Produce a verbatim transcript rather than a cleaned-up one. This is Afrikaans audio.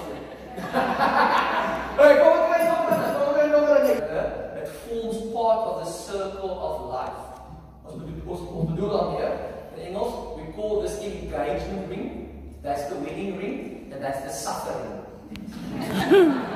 weer. Hey, kom maar twee nog een, kom maar nog een. It forms part of the circle of life. Ons bedoel, ons, ons bedoel dan hier, in Engels, we call this engagement ring, that's the wedding ring, and that's the supper ring.